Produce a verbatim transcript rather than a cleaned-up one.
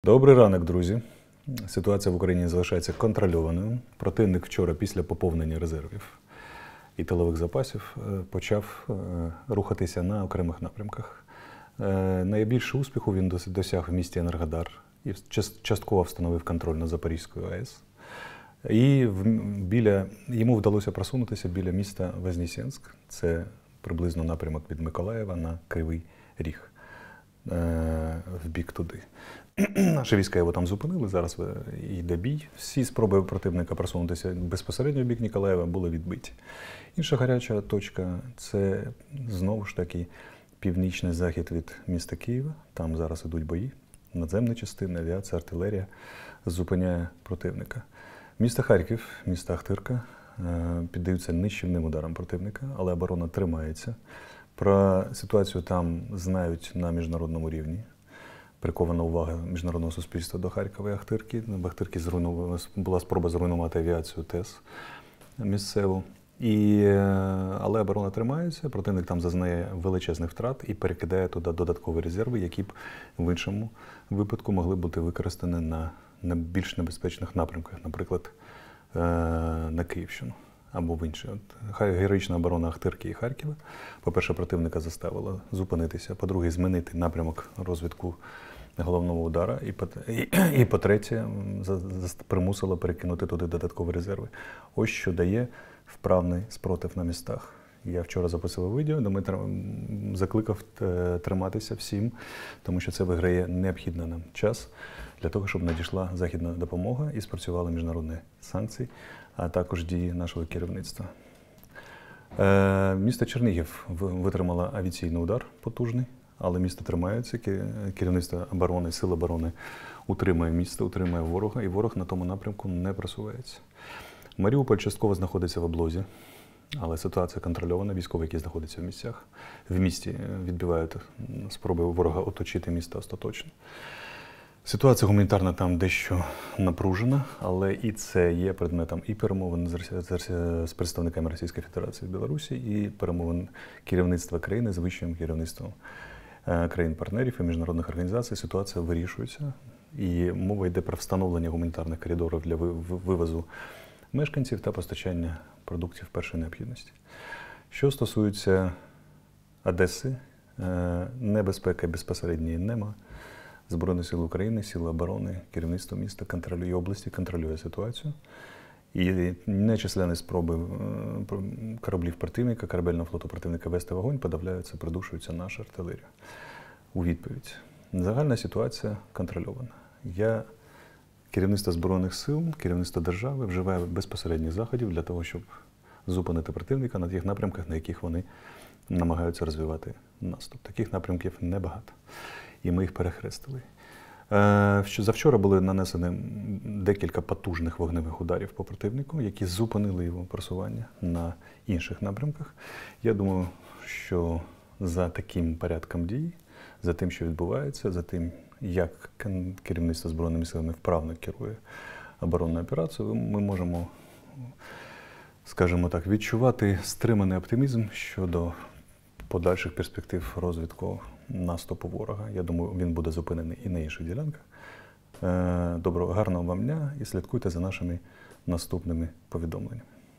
Добрий ранок, друзі. Ситуація в Україні залишається контрольованою. Противник вчора після поповнення резервів і тилових запасів почав рухатися на окремих напрямках. Найбільше успіху він досяг в місті Енергодар і частково встановив контроль над Запорізькою АЕС. І біля, йому вдалося просунутися біля міста Вознесенськ. Це приблизно напрямок від Миколаєва на Кривий Ріг, в бік туди. Наші війська його там зупинили, зараз йде бій. Всі спроби противника просунутися безпосередньо в бік Миколаєва були відбиті. Інша гаряча точка – це знову ж таки північний захід від міста Києва. Там зараз ідуть бої. Надземні частини, авіація, артилерія зупиняє противника. Місто Харків, місто Ахтирка піддаються нищівним ударам противника, але оборона тримається. Про ситуацію там знають на міжнародному рівні. Прикована увага міжнародного суспільства до Харкова і Ахтирки. В Ахтирці була спроба зруйнувати авіацію ТЕС місцеву. І, але оборона тримається, противник там зазнає величезних втрат і перекидає туди додаткові резерви, які б в іншому випадку могли бути використані на, на більш небезпечних напрямках, наприклад, на Київщину або в інші. От, героїчна оборона Ахтирки і Харкова, по-перше, противника заставила зупинитися, по-друге, змінити напрямок розвитку головного удара, і, і, і по-третє, примусила перекинути туди додаткові резерви. Ось що дає вправний спротив на містах. Я вчора записував відео, де ми закликав триматися всім, тому що це виграє необхідний нам час для того, щоб надійшла західна допомога і спрацювали міжнародні санкції, а також дії нашого керівництва. Е, місто Чернігів витримало авіаційний удар потужний, але місто тримається, керівництво оборони, сил оборони утримує місто, утримує ворога, і ворог на тому напрямку не просувається. Маріуполь частково знаходиться в облозі, але ситуація контрольована, військові, які знаходяться в місцях, в місті відбивають спроби ворога оточити місто остаточно. Ситуація гуманітарна там дещо напружена, але і це є предметом і перемовин з представниками Російської Федерації в Білорусі, і перемовин керівництва країни з вищим керівництвом країн-партнерів і міжнародних організацій. Ситуація вирішується, і мова йде про встановлення гуманітарних коридорів для вивозу мешканців та постачання продуктів першої необхідності. Що стосується Одеси, небезпеки безпосередньої нема. Збройні сили України, сили оборони, керівництво міста контролює області, контролює ситуацію. І нечисленні спроби кораблів противника, корабельного флоту противника вести вогонь подавляються, придушуються наша артилерія. У відповідь. Загальна ситуація контрольована. Я, керівництво Збройних сил, керівництво держави вживає безпосередніх заходів для того, щоб зупинити противника на тих напрямках, на яких вони намагаються розвивати наступ. Таких напрямків небагато. І ми їх перехрестили. Завчора були нанесені декілька потужних вогневих ударів по противнику, які зупинили його просування на інших напрямках. Я думаю, що за таким порядком дій, за тим, що відбувається, за тим, як керівництво Збройними силами вправно керує оборонною операцією, ми можемо, скажімо так, відчувати стриманий оптимізм щодо подальших перспектив розвитку наступу ворога. Я думаю, він буде зупинений і на інших ділянках. Доброго, гарного вам дня і слідкуйте за нашими наступними повідомленнями.